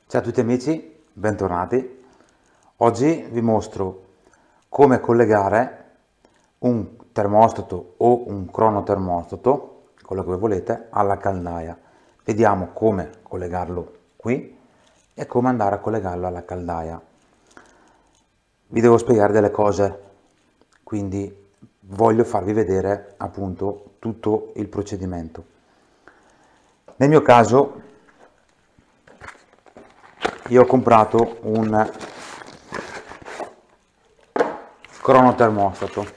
Ciao a tutti amici, bentornati. Oggi vi mostro come collegare un termostato o un cronotermostato, quello che voi volete, alla caldaia. Vediamo come collegarlo qui e come andare a collegarlo alla caldaia. Vi devo spiegare delle cose, quindi voglio farvi vedere appunto tutto il procedimento. Nel mio caso io ho comprato un cronotermostato.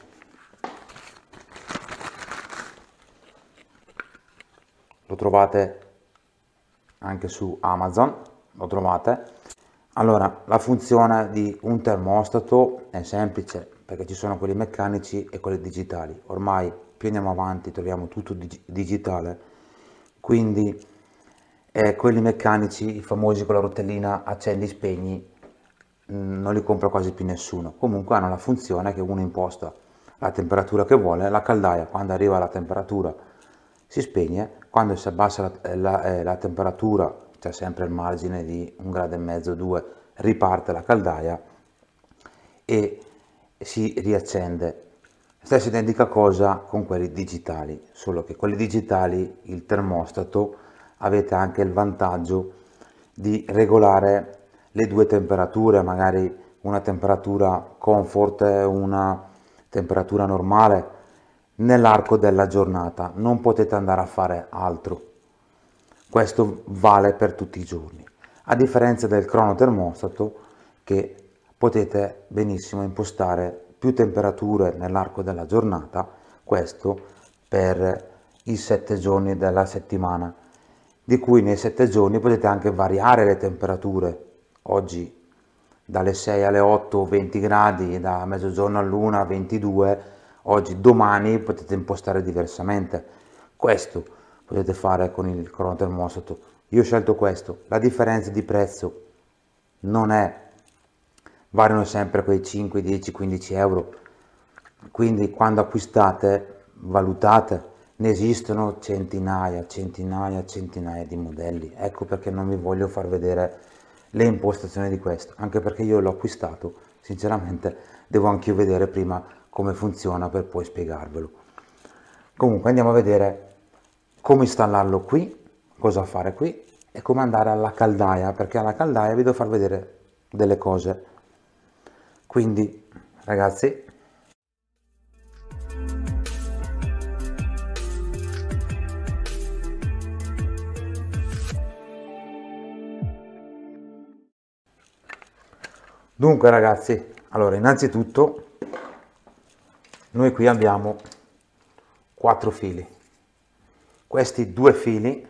Lo trovate anche su Amazon, lo trovate. Allora, la funzione di un termostato è semplice, perché ci sono quelli meccanici e quelli digitali. Ormai più andiamo avanti troviamo tutto digitale, quindi quelli meccanici, i famosi con la rotellina accendi spegni, non li compra quasi più nessuno. Comunque hanno la funzione che uno imposta la temperatura che vuole, la caldaia quando arriva alla temperatura si spegne, quando si abbassa la temperatura, c'è sempre il margine di 1,5 gradi, 2, riparte la caldaia e si riaccende. Stessa identica cosa con quelli digitali, solo che quelli digitali, il termostato, avete anche il vantaggio di regolare le due temperature, magari una temperatura comfort e una temperatura normale nell'arco della giornata. Non potete andare a fare altro. Questo vale per tutti i giorni, a differenza del cronotermostato che potete benissimo impostare più temperature nell'arco della giornata, questo per i 7 giorni della settimana, di cui nei 7 giorni potete anche variare le temperature. Oggi dalle 6 alle 8 20 gradi, da mezzogiorno all'1 22, oggi domani potete impostare diversamente. Questo potete fare con il cronotermostato. Io ho scelto questo. La differenza di prezzo non è, variano sempre quei 5, 10, 15 euro, quindi quando acquistate valutate, ne esistono centinaia di modelli. Ecco perché non vi voglio far vedere le impostazioni di questo, anche perché io l'ho acquistato, sinceramente devo anch'io vedere prima come funziona per poi spiegarvelo. Comunque andiamo a vedere come installarlo qui, cosa fare qui e come andare alla caldaia, perché alla caldaia vi devo far vedere delle cose. Quindi ragazzi, dunque ragazzi, allora innanzitutto noi qui abbiamo 4 fili. Questi 2 fili,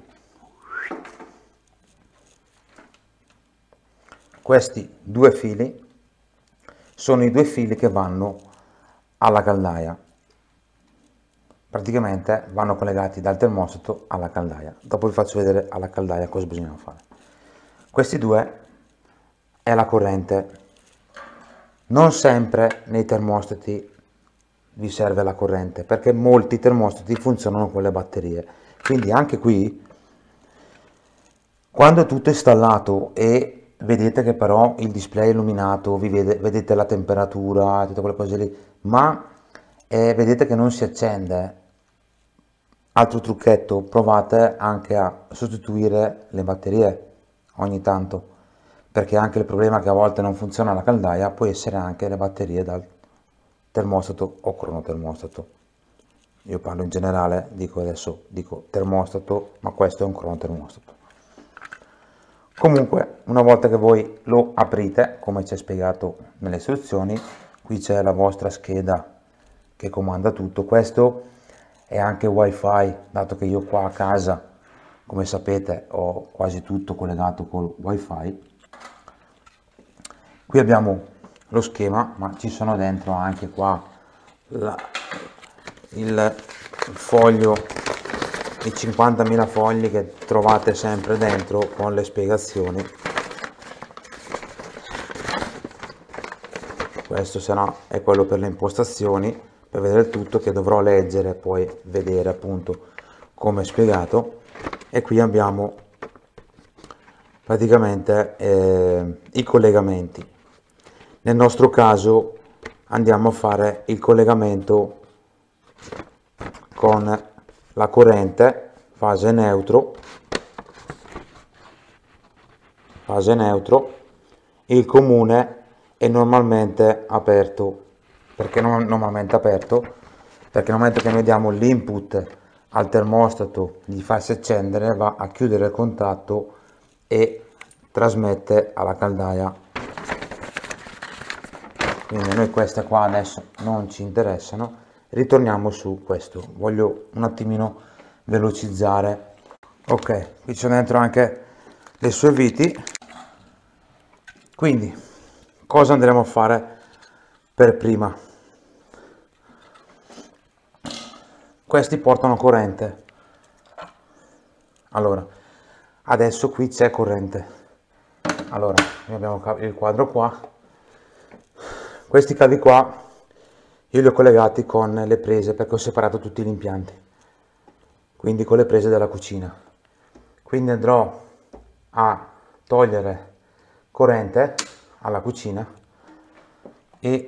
sono i 2 fili che vanno alla caldaia. Praticamente vanno collegati dal termostato alla caldaia. Dopo vi faccio vedere alla caldaia cosa bisogna fare. Questi 2 è la corrente. Non sempre nei termostati vi serve la corrente, perché molti termostati funzionano con le batterie. Quindi anche qui, quando è tutto installato e vedete che però il display è illuminato, vedete la temperatura, tutte quelle cose lì, ma vedete che non si accende, altro trucchetto, provate anche a sostituire le batterie ogni tanto, perché anche il problema che a volte non funziona la caldaia può essere anche le batterie dal termostato o cronotermostato. Io parlo in generale, dico termostato, ma questo è un cronotermostato. Comunque, una volta che voi lo aprite, come c'è spiegato nelle istruzioni, qui c'è la vostra scheda che comanda tutto. Questo è anche wifi, dato che io qua a casa, come sapete, ho quasi tutto collegato col wifi. Qui abbiamo lo schema, ma ci sono dentro anche qua il foglio, i 50.000 fogli che trovate sempre dentro con le spiegazioni. Questo se no è quello per le impostazioni, per vedere il tutto, che dovrò leggere e poi vedere appunto come è spiegato. E qui abbiamo praticamente i collegamenti. Nel nostro caso andiamo a fare il collegamento con la corrente fase neutro, il comune è normalmente aperto. Perché normalmente aperto? Perché nel momento che noi diamo l'input al termostato di farsi accendere, va a chiudere il contatto e trasmette alla caldaia. Quindi a noi queste qua adesso non ci interessano, ritorniamo su questo. Voglio un attimino velocizzare. Ok, qui c'è dentro anche le sue viti. Quindi cosa andremo a fare per prima? Questi portano corrente. Allora, adesso qui c'è corrente. Allora, noi abbiamo il quadro qua. Questi cavi qua io li ho collegati con le prese perché ho separato tutti gli impianti, quindi con le prese della cucina. Quindi andrò a togliere corrente alla cucina e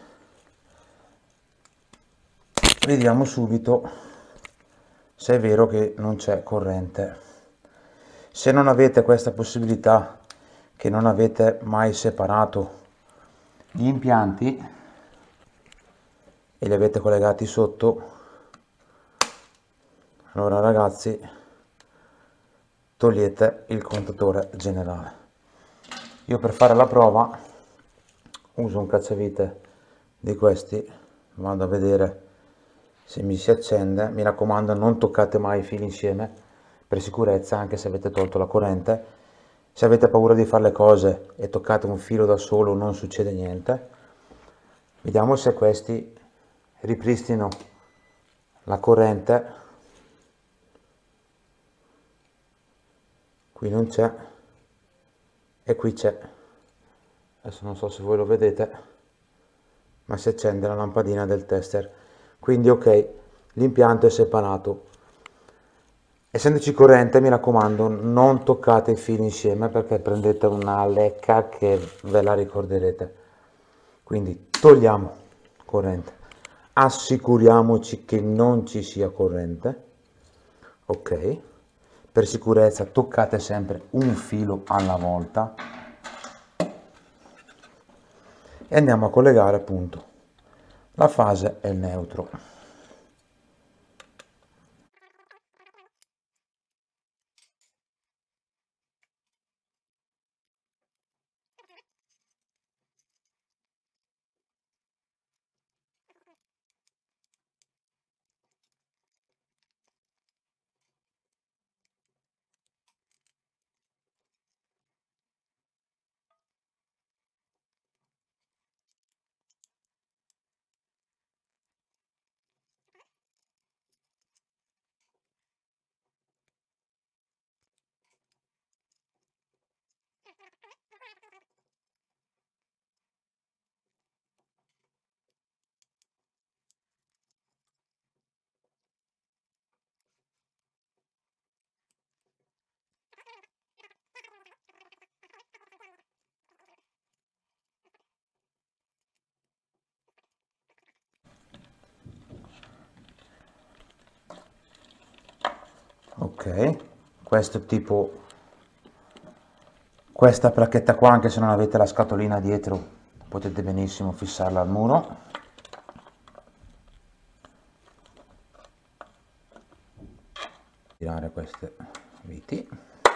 vediamo subito se è vero che non c'è corrente. Se non avete questa possibilità, che non avete mai separato gli impianti e li avete collegati sotto, allora ragazzi togliete il contatore generale. Io per fare la prova uso un cacciavite di questi, vado a vedere se mi si accende. Mi raccomando, non toccate mai i fili insieme per sicurezza, anche se avete tolto la corrente. Se avete paura di fare le cose e toccate un filo da solo, non succede niente. Vediamo se questi ripristinano la corrente. Qui non c'è e qui c'è. Adesso non so se voi lo vedete, ma si accende la lampadina del tester. Quindi ok, l'impianto è separato. Essendoci corrente, mi raccomando, non toccate i fili insieme perché prendete una lecca che ve la ricorderete. Quindi togliamo corrente, assicuriamoci che non ci sia corrente. Ok, per sicurezza toccate sempre un filo alla volta e andiamo a collegare appunto la fase e il neutro. Ok, questo tipo, questa placchetta qua, anche se non avete la scatolina dietro, potete benissimo fissarla al muro. Tirare queste viti.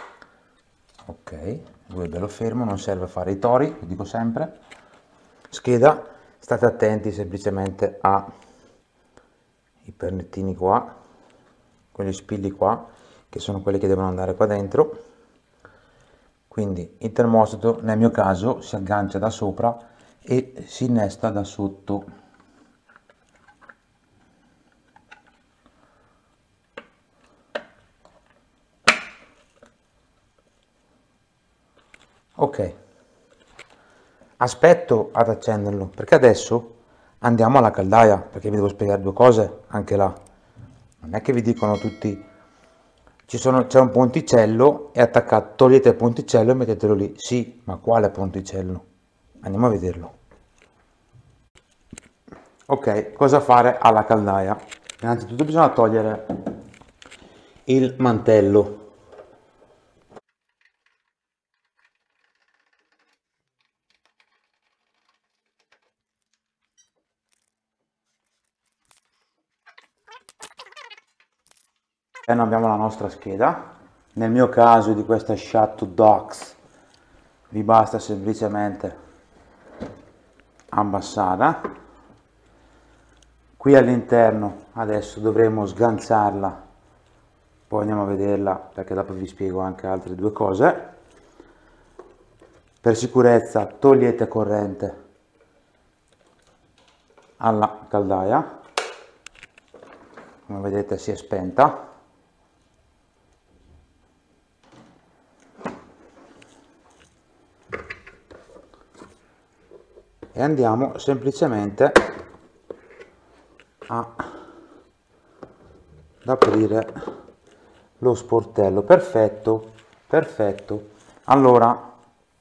Ok, lui è bello fermo, non serve fare i tori, lo dico sempre. Scheda, state attenti semplicemente ai pernettini qua, quegli spilli qua, che sono quelli che devono andare qua dentro. Quindi il termostato nel mio caso si aggancia da sopra e si innesta da sotto. Ok, aspetto ad accenderlo perché adesso andiamo alla caldaia, perché vi devo spiegare due cose anche là. Non è che vi dicono tutti, c'è un ponticello, è attaccato, togliete il ponticello e mettetelo lì. Sì, ma quale ponticello? Andiamo a vederlo. Ok, cosa fare alla caldaia? Innanzitutto bisogna togliere il mantello. E non abbiamo la nostra scheda. Nel mio caso di questa Shadow Docs vi basta semplicemente abbassarla. Qui all'interno adesso dovremo sganciarla, poi andiamo a vederla perché dopo vi spiego anche altre due cose. Per sicurezza togliete corrente alla caldaia, come vedete si è spenta. E andiamo semplicemente ad aprire lo sportello. Perfetto, perfetto. Allora,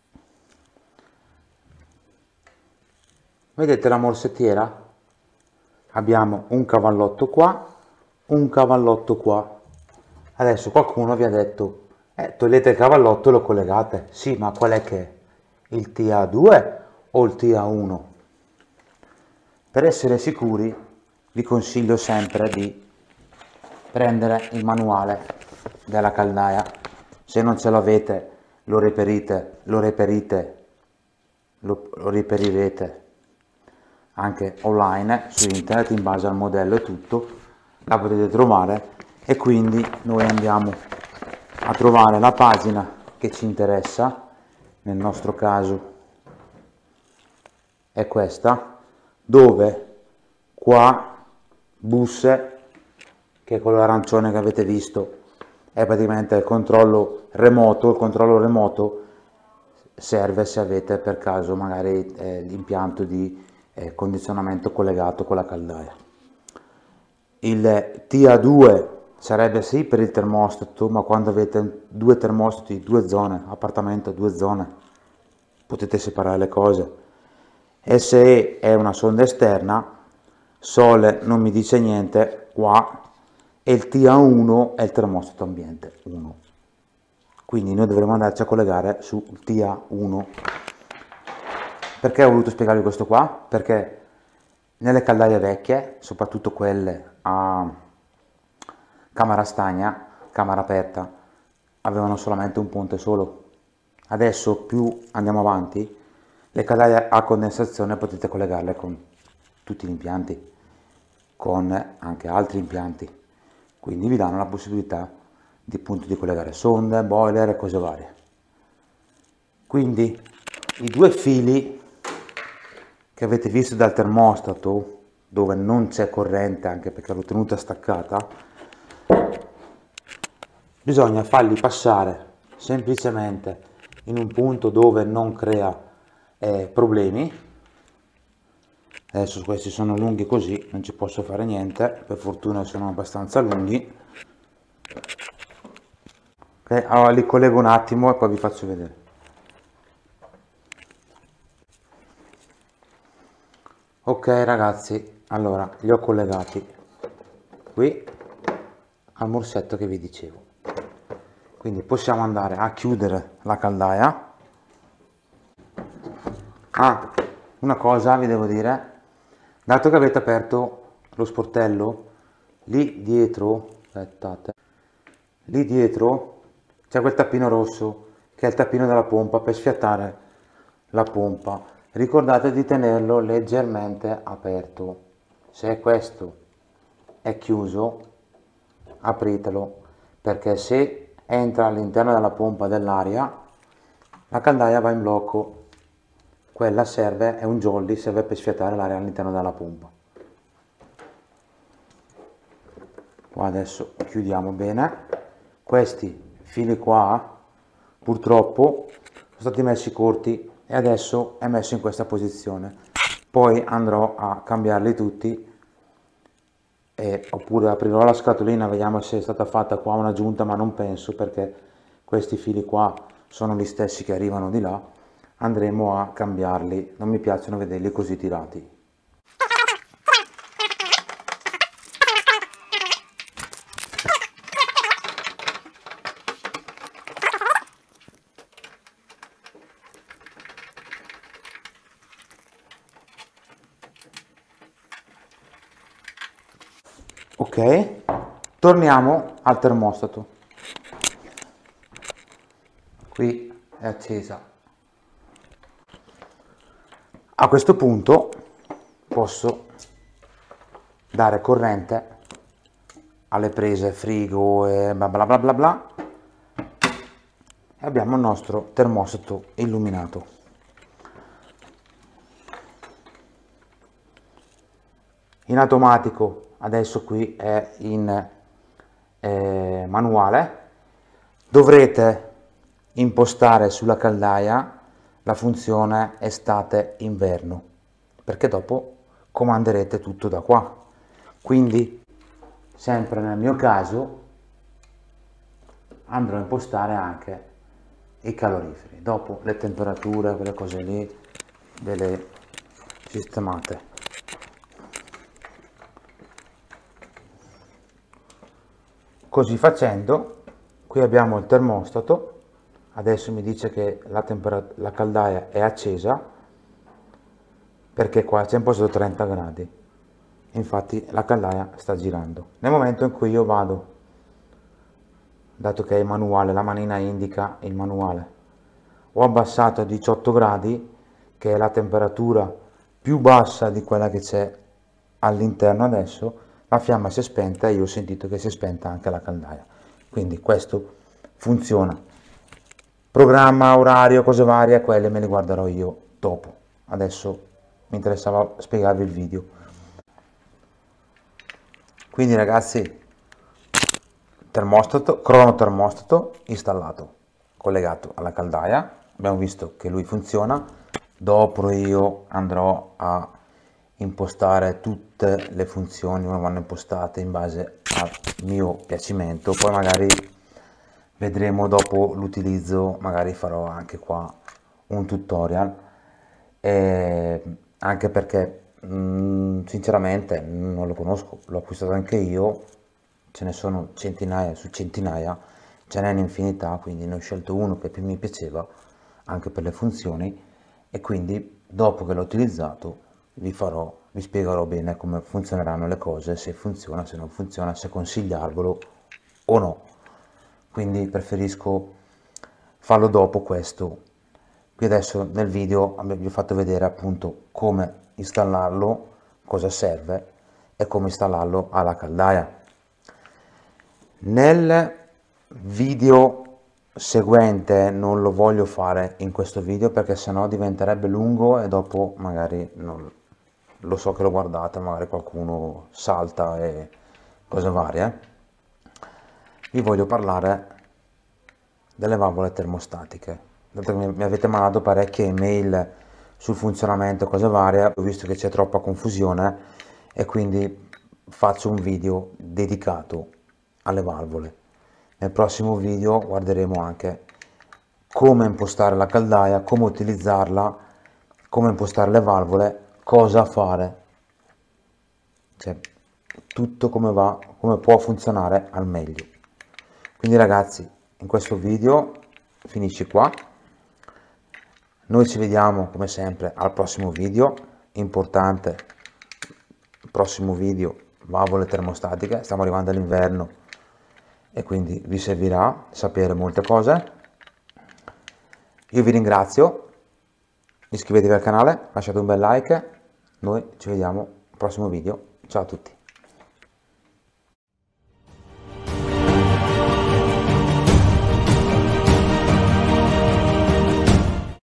vedete la morsettiera? Abbiamo un cavallotto qua, un cavallotto qua. Adesso qualcuno vi ha detto, togliete il cavallotto e lo collegate. Sì, ma qual è che è? Il TA2 o il TA1? Per essere sicuri vi consiglio sempre di prendere il manuale della caldaia. Se non ce l'avete lo reperirete anche online su internet in base al modello e tutto, la potete trovare. E quindi noi andiamo a trovare la pagina che ci interessa, nel nostro caso è questa, dove qua busse, che è quello arancione che avete visto, è praticamente il controllo remoto. Il controllo remoto serve se avete per caso magari l'impianto di condizionamento collegato con la caldaia. Il TA2 sarebbe sì per il termostato, ma quando avete due termostati, due zone, appartamento, due zone, potete separare le cose. SE è una sonda esterna, Sole non mi dice niente qua, e il TA1 è il termostato ambiente 1. Quindi noi dovremo andarci a collegare sul TA1. Perché ho voluto spiegarvi questo qua? Perché nelle caldaie vecchie, soprattutto quelle a camera stagna, camera aperta, avevano solamente un ponte solo. Adesso più andiamo avanti, le caldaie a condensazione potete collegarle con tutti gli impianti, con anche altri impianti, quindi vi danno la possibilità di, appunto, di collegare sonde, boiler e cose varie. Quindi i due fili che avete visto dal termostato, dove non c'è corrente anche perché l'ho tenuta staccata, bisogna farli passare semplicemente in un punto dove non crea problemi. Adesso questi sono lunghi così, non ci posso fare niente, per fortuna sono abbastanza lunghi. Ok, allora li collego un attimo e poi vi faccio vedere. Ok ragazzi, allora li ho collegati qui al morsetto che vi dicevo. Quindi possiamo andare a chiudere la caldaia. Ah, una cosa vi devo dire, dato che avete aperto lo sportello, lì dietro, aspettate, lì dietro c'è quel tappino rosso che è il tappino della pompa per sfiattare la pompa. Ricordate di tenerlo leggermente aperto. Se questo è chiuso, apritelo, perché se entra all'interno della pompa dell'aria, la caldaia va in blocco. Quella serve, è un jolly, serve per sfiatare l'aria all'interno della pompa. Qua adesso chiudiamo bene. Questi fili qua purtroppo sono stati messi corti e adesso è messo in questa posizione. Poi andrò a cambiarli tutti oppure aprirò la scatolina, vediamo se è stata fatta qua una giunta, ma non penso, perché questi fili qua sono gli stessi che arrivano di là. Andremo a cambiarli, non mi piacciono vederli così tirati. Ok, torniamo al termostato. Qui è accesa. A questo punto posso dare corrente alle prese frigo e bla bla bla bla bla, e abbiamo il nostro termostato illuminato. In automatico, adesso qui è in manuale, dovrete impostare sulla caldaia la funzione estate-inverno, perché dopo comanderete tutto da qua. Quindi, sempre nel mio caso, andrò a impostare anche i caloriferi. Dopo le temperature, quelle cose lì, ve le sistemate. Così facendo, qui abbiamo il termostato. Adesso mi dice che la caldaia è accesa, perché qua c'è impostato 30 gradi. Infatti la caldaia sta girando. Nel momento in cui io vado, dato che è il manuale, la manina indica il manuale, ho abbassato a 18 gradi, che è la temperatura più bassa di quella che c'è all'interno adesso, la fiamma si è spenta e io ho sentito che si è spenta anche la caldaia. Quindi questo funziona. Programma, orario, cose varie, quelle me le guarderò io dopo. Adesso mi interessava spiegarvi il video. Quindi ragazzi, termostato, cronotermostato installato, collegato alla caldaia. Abbiamo visto che lui funziona. Dopo io andrò a impostare tutte le funzioni come vanno impostate in base al mio piacimento. Poi magari vedremo dopo l'utilizzo, magari farò anche qua un tutorial, anche perché sinceramente non lo conosco, l'ho acquistato anche io, ce ne sono centinaia su centinaia, ce n'è un'infinità, quindi ne ho scelto uno che più mi piaceva anche per le funzioni, e quindi dopo che l'ho utilizzato vi spiegherò bene come funzioneranno le cose, se funziona, se non funziona, se consigliarvelo o no. Quindi preferisco farlo dopo questo. Qui adesso nel video vi ho fatto vedere appunto come installarlo, cosa serve e come installarlo alla caldaia. Nel video seguente non lo voglio fare in questo video, perché sennò diventerebbe lungo e dopo magari non lo so che lo guardate, magari qualcuno salta e cose varie. Vi voglio parlare delle valvole termostatiche. Dato che mi avete mandato parecchie email sul funzionamento e cose varie, ho visto che c'è troppa confusione e quindi faccio un video dedicato alle valvole. Nel prossimo video guarderemo anche come impostare la caldaia, come utilizzarla, come impostare le valvole, cosa fare, cioè tutto come va, come può funzionare al meglio. Quindi ragazzi, in questo video finisce qua. Noi ci vediamo come sempre al prossimo video. Importante, prossimo video, valvole termostatiche. Stiamo arrivando all'inverno e quindi vi servirà sapere molte cose. Io vi ringrazio, iscrivetevi al canale, lasciate un bel like. Noi ci vediamo al prossimo video. Ciao a tutti.